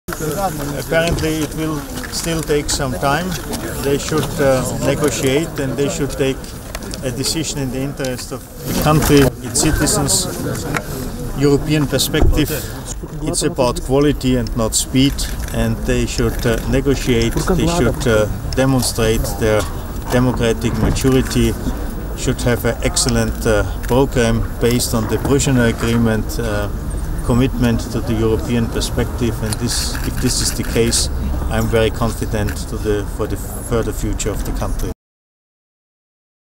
Apparently it will still take some time. They should negotiate and they should take a decision in the interest of the country, its citizens. European perspective, it's about quality and not speed, and they should negotiate, they should demonstrate their democratic maturity, should have an excellent program based on the Brussels Agreement, commitment to the European perspective, and if this is the case, I'm very confident for the further future of the country.